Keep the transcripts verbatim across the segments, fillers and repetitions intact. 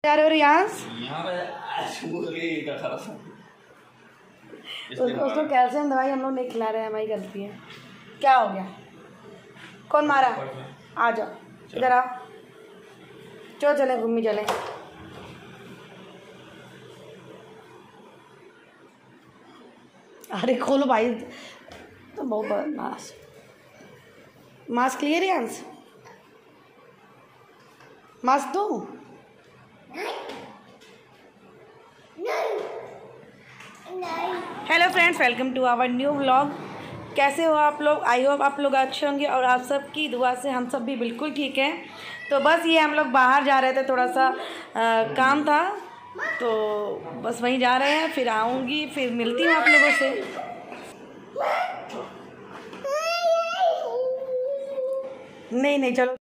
जा रहे हो रियांश? उसको कैल्शियम दवाई हम लोग नहीं खिला रहे हैं, हमारी गलती है। क्या हो गया? कौन मारा? आ जाओ इधर आओ, चलो चले घूमने चले। अरे खोलो भाई, तो बहुत मास्क मास्क लिए रियांश? मास्क दो। Hello friends, welcome to our new vlog. कैसे हो आप लोग? आई होप आप लोग अच्छे होंगे और आप सब की दुआ से हम सब भी बिल्कुल ठीक हैं। तो बस ये हम लोग बाहर जा रहे थे, थोड़ा सा आ, काम था, तो बस वहीं जा रहे हैं। फिर आऊँगी, फिर मिलती हूँ आप लोगों से। नहीं नहीं चलो।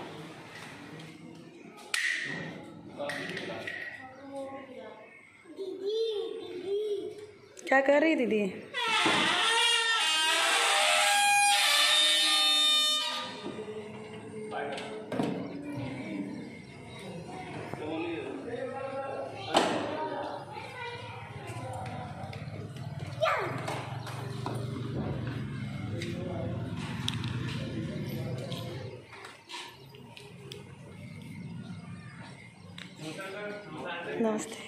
क्या कर रही दीदी? नमस्ते।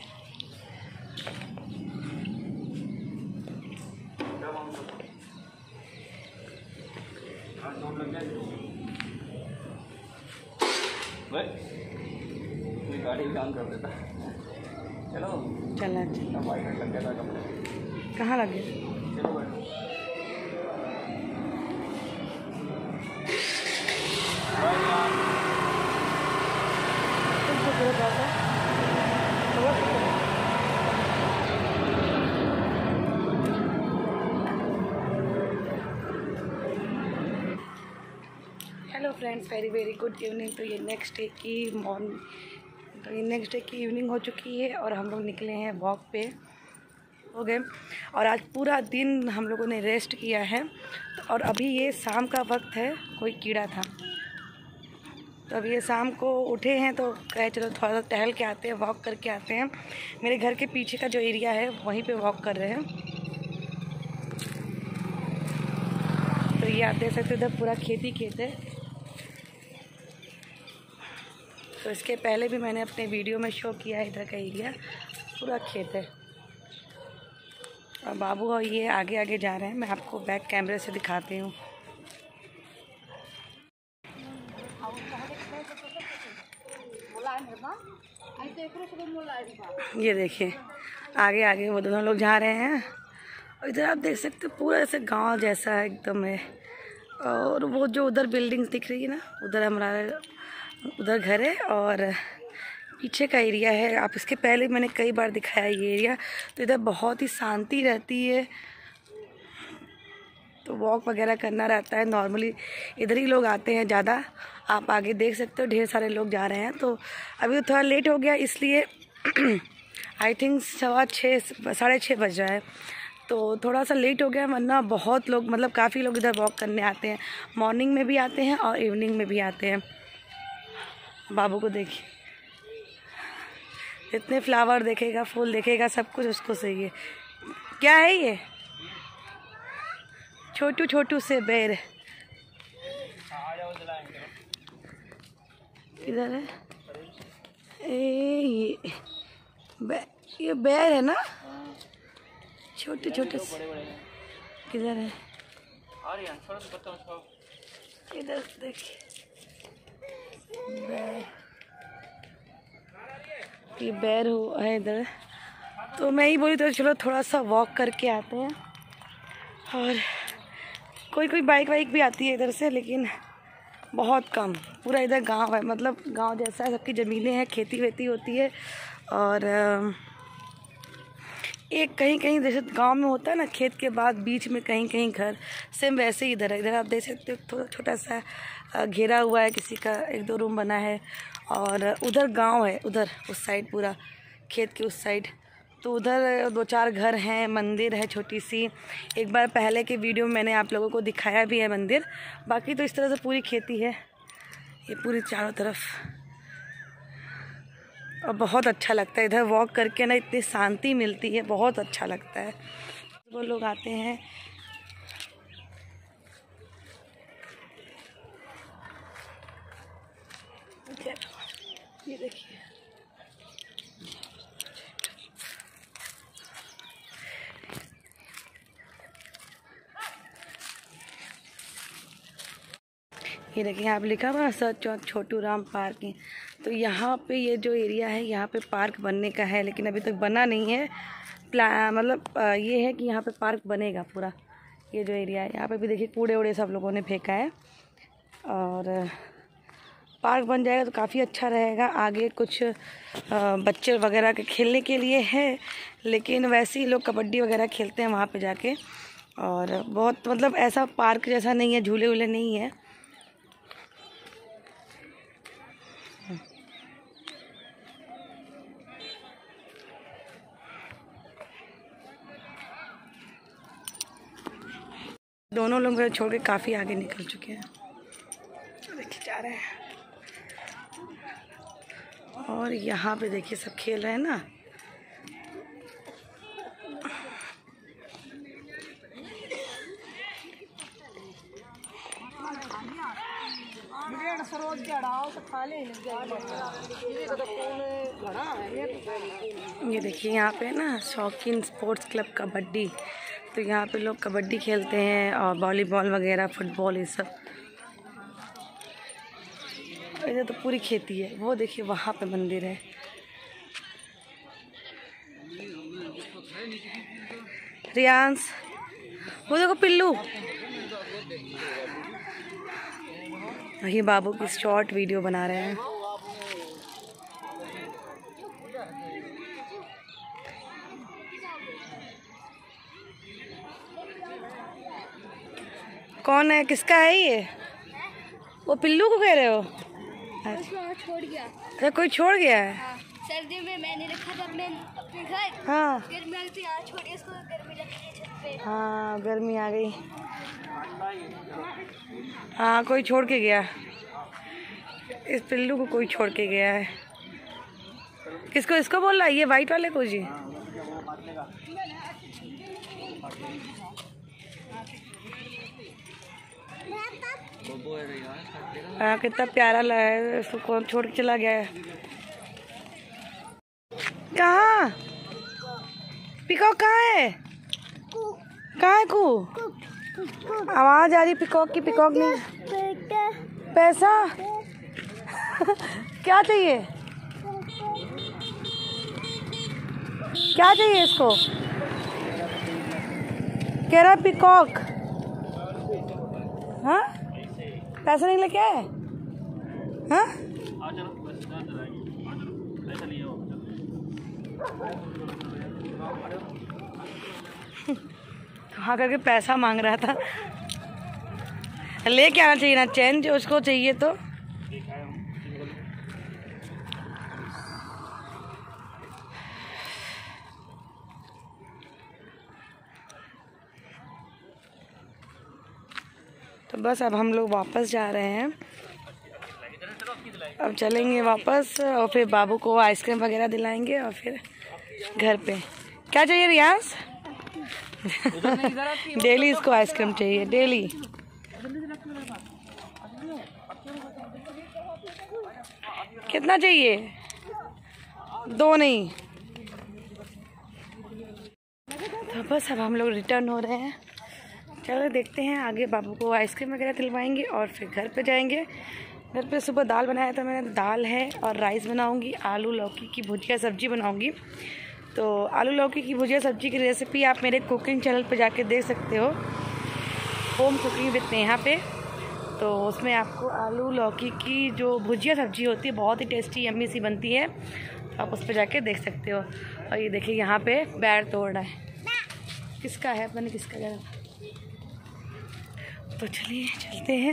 गाड़ी काम कर देता। चलो चला चलो बाइक लग गया था कपड़े। कहाँ लग गए? चलो बैठो। Hello friends, very very good evening. तो ये नेक्स्ट डे की मॉर्निंग, तो ये नेक्स्ट डे की इवनिंग हो चुकी है और हम लोग निकले हैं वॉक पे हो गए। और आज पूरा दिन हम लोगों ने रेस्ट किया है। और अभी ये शाम का वक्त है, कोई कीड़ा था, तो अभी ये शाम को उठे हैं तो कहे चलो थोड़ा सा टहल के आते हैं, वॉक करके आते हैं। मेरे घर के पीछे का जो एरिया है वहीं पे वॉक कर रहे हैं। तो ये आप देख सकते हो, इधर पूरा खेती खेत है। तो इसके पहले भी मैंने अपने वीडियो में शो किया है, इधर का एरिया पूरा खेत है। और बाबू और ये आगे आगे जा रहे हैं, मैं आपको बैक कैमरे से दिखाती हूँ। ये देखिए आगे आगे वो दोनों लोग जा रहे हैं। और इधर आप देख सकते हो पूरा ऐसे गांव जैसा एकदम है। और वो जो उधर बिल्डिंग्स दिख रही है ना, उधर हमारा उधर घर है और पीछे का एरिया है। आप इसके पहले मैंने कई बार दिखाया ये एरिया। तो इधर बहुत ही शांति रहती है, तो वॉक वगैरह करना रहता है। नॉर्मली इधर ही लोग आते हैं ज़्यादा। आप आगे देख सकते हो ढेर सारे लोग जा रहे हैं। तो अभी थोड़ा लेट हो गया, इसलिए आई थिंक सवा छः साढ़े छः बज रहा है, तो थोड़ा सा लेट हो गया। वरना बहुत लोग, मतलब काफ़ी लोग इधर वॉक करने आते हैं। मॉर्निंग में भी आते हैं और इवनिंग में भी आते हैं। बाबू को देखिए, इतने फ्लावर देखेगा, फूल देखेगा, सब कुछ उसको सही है। क्या है ये? छोटू छोटू से बैर किधर है? ए ये बै, ये बैर है ना, छोटे छोटे से। किधर है? इधर देखिए, ये बैर हो है इधर। तो मैं ही बोली तो चलो थोड़ा सा वॉक करके आते हैं। और कोई कोई बाइक वाइक भी आती है इधर से, लेकिन बहुत कम। पूरा इधर गांव है, मतलब गांव जैसा है, सबकी ज़मीनें हैं, खेती वेती होती है। और एक कहीं कहीं जैसे गांव में होता है ना, खेत के बाद बीच में कहीं कहीं घर, सेम वैसे ही इधर है। इधर आप देख सकते हो थोड़ा छोटा सा घेरा हुआ है, किसी का एक दो रूम बना है। और उधर गांव है, उधर उस साइड पूरा खेत के उस साइड। तो उधर दो चार घर हैं, मंदिर है छोटी सी। एक बार पहले के वीडियो में मैंने आप लोगों को दिखाया भी है मंदिर। बाकी तो इस तरह से पूरी खेती है, ये पूरी चारों तरफ। और बहुत अच्छा लगता है इधर वॉक करके ना, इतनी शांति मिलती है, बहुत अच्छा लगता है। वो लोग आते हैं। ये देखिए ये देखिए यहाँ पे लिखा हुआ है सर चौक छोटू राम पार्क। तो यहाँ पे ये जो एरिया है यहाँ पे पार्क बनने का है, लेकिन अभी तक बना नहीं है। प्लान मतलब ये है कि यहाँ पे पार्क बनेगा पूरा। ये जो एरिया है यहाँ पे भी देखिए कूड़े वूड़े सब लोगों ने फेंका है, और पार्क बन जाएगा तो काफ़ी अच्छा रहेगा। आगे कुछ बच्चे वगैरह के खेलने के लिए है, लेकिन वैसे ही लोग कबड्डी वगैरह खेलते हैं वहाँ पे जाके। और बहुत मतलब ऐसा पार्क जैसा नहीं है, झूले वूले नहीं है। दोनों लोग मेरे छोड़ के काफ़ी आगे निकल चुके हैं, देखिए जा रहे हैं। और यहाँ पे देखिए सब खेल रहे हैं ना। ये देखिए यहाँ पे ना शौकीन स्पोर्ट्स क्लब कबड्डी, तो यहाँ पे लोग कबड्डी खेलते हैं और वॉलीबॉल वगैरह, फुटबॉल, ये सब। इधर तो पूरी खेती है। वो देखिए वहाँ पे मंदिर है। रियांश वो देखो पिल्लू। वही बाबू की शॉर्ट वीडियो बना रहे हैं। कौन है, किसका है ये? वो पिल्लू को कह रहे हो? छोड़ गया। अच्छा कोई छोड़ गया है। हाँ, सर्दी में मैंने रखा था अपने अपने घर। हाँ गर्मी आ गई, यहाँ छोड़ इसको, गर्मी लग रही है छत पे। हाँ गर्मी आ गई। हाँ कोई छोड़ के गया, इस पिल्लू को कोई छोड़ के गया है। किसको? इसको बोल रहा है, ये वाइट वाले को जी। हाँ कितना प्यारा लगा है, उसको कौन छोड़ के चला गया है? कहाँ पिकॉक कहाँ है? कहाँ है कू? आवाज आ रही पिकॉक की। पिकॉक नहीं। पैसा क्या चाहिए? क्या चाहिए इसको? कह रहा पिकॉक। हाँ पैसा नहीं लेके आए? हाँ वहाँ करके पैसा मांग रहा था। लेके आना चाहिए ना, चैन जो उसको चाहिए तो। तो बस अब हम लोग वापस जा रहे हैं। अब चलेंगे वापस और फिर बाबू को आइसक्रीम वगैरह दिलाएंगे और फिर घर पे। क्या चाहिए रियांश? डेली इसको आइसक्रीम चाहिए, डेली। कितना चाहिए? दो नहीं। तो बस अब हम लोग रिटर्न हो रहे हैं। चलो देखते हैं आगे। बाबू को आइसक्रीम वगैरह दिलवाएंगे और फिर घर पे जाएंगे। घर पे सुबह दाल बनाया था मैंने, दाल है और राइस बनाऊंगी। आलू लौकी की भुजिया सब्जी बनाऊंगी। तो आलू लौकी की भुजिया सब्जी की रेसिपी आप मेरे कुकिंग चैनल पे जाके देख सकते हो, होम कुकिंग विद नेहा पे। तो उसमें आपको आलू लौकी की जो भुजिया सब्जी होती है बहुत ही टेस्टी यम्मी सी बनती है, तो आप उस पर जाके देख सकते हो। और ये देखिए यहाँ पे बैर तोड़ रहा है। किसका है पता नहीं किसका जा रहा। तो चलिए चलते हैं।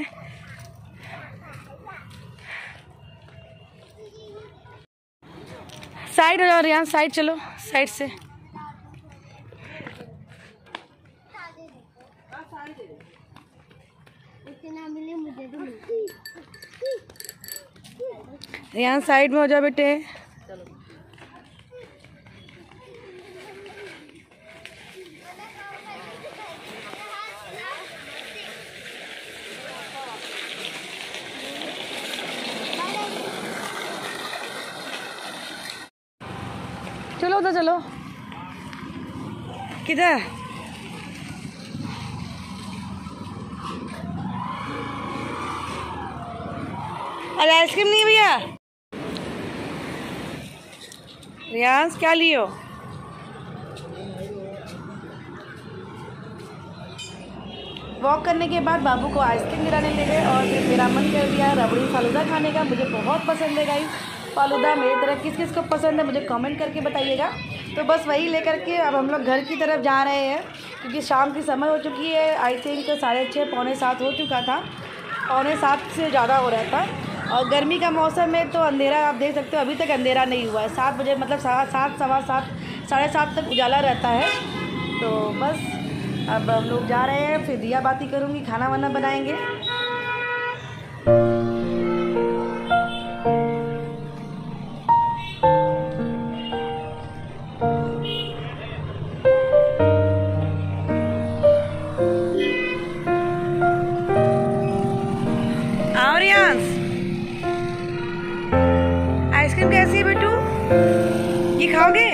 साइड हो जाओ रियान, साइड चलो, साइड से। रियान साइड में हो जाओ बेटे। चलो उधर चलो। किधर? अरे आइसक्रीम नहीं भैया। रियांस क्या लियो? वॉक करने के बाद बाबू को आइसक्रीम दिलाने ले गए और फिर मेरा मन कर दिया रबड़ी फालूदा खाने का। मुझे बहुत पसंद है गाइस फालूदा। मेरी तरह किस किस को पसंद है मुझे कमेंट करके बताइएगा। तो बस वही लेकर के अब हम लोग घर की तरफ जा रहे हैं क्योंकि शाम की समय हो चुकी है। आई थिंक साढ़े छः पौने सात हो चुका था, पौने सात से ज़्यादा हो रहा था। और गर्मी का मौसम है तो अंधेरा आप देख सकते हो अभी तक अंधेरा नहीं हुआ है। सात बजे मतलब सात सात सवा सात साढ़े सात तक उजाला रहता है। तो बस अब हम लोग जा रहे हैं, फिर दिया बाती करूँगी, खाना वाना बनाएंगे। आओ रियांस, आइसक्रीम कैसी है बेटू? ये खाओगे?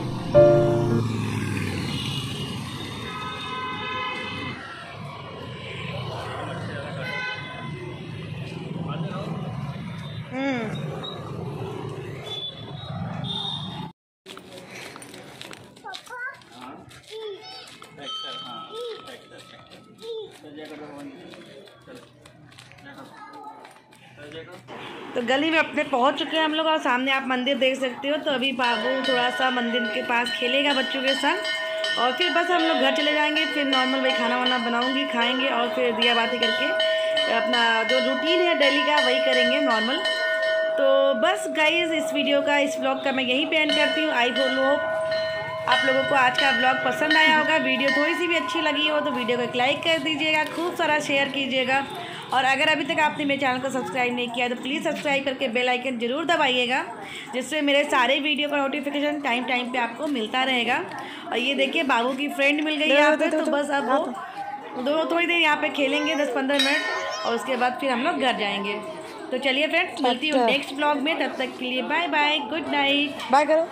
तो गली में अपने पहुंच चुके हैं हम लोग और सामने आप मंदिर देख सकते हो। तो अभी बाबू थोड़ा सा मंदिर के पास खेलेगा बच्चों के संग और फिर बस हम लोग घर चले जाएंगे। फिर नॉर्मल वही खाना वाना बनाऊंगी, खाएंगे और फिर दिया बाती करके अपना जो रूटीन है डेली का वही करेंगे नॉर्मल। तो बस गाइस इस वीडियो का इस ब्लॉग का मैं यहीं पे एंड करती हूँ। आई होप आप लोगों को आज का ब्लॉग पसंद आया होगा। वीडियो थोड़ी सी भी अच्छी लगी हो तो वीडियो को एक लाइक कर दीजिएगा, खूब सारा शेयर कीजिएगा। और अगर अभी तक आपने मेरे चैनल को सब्सक्राइब नहीं किया तो प्लीज़ सब्सक्राइब करके बेल आइकन ज़रूर दबाइएगा, जिससे मेरे सारे वीडियो का नोटिफिकेशन टाइम टाइम पे आपको मिलता रहेगा। और ये देखिए बाबू की फ्रेंड मिल गई यहाँ पे, तो बस अब वो दो थोड़ी देर यहाँ पे खेलेंगे दस पंद्रह मिनट और उसके बाद फिर हम लोग घर जाएंगे। तो चलिए फ्रेंड्स मिलती हूँ नेक्स्ट ब्लॉग में, तब तक के लिए bye bye, good night. Bye करो,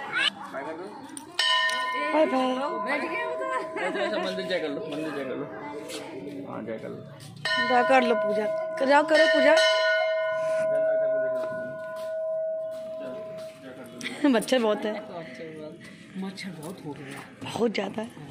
बाय बाय। मंदिर जय कर लो, मंदिर जय कर लो। हाँ जय कर लो, जा कर लो पूजा, कर जाओ करो पूजा। मच्छर बहुत है, मच्छर बहुत हो गया, बहुत ज़्यादा है।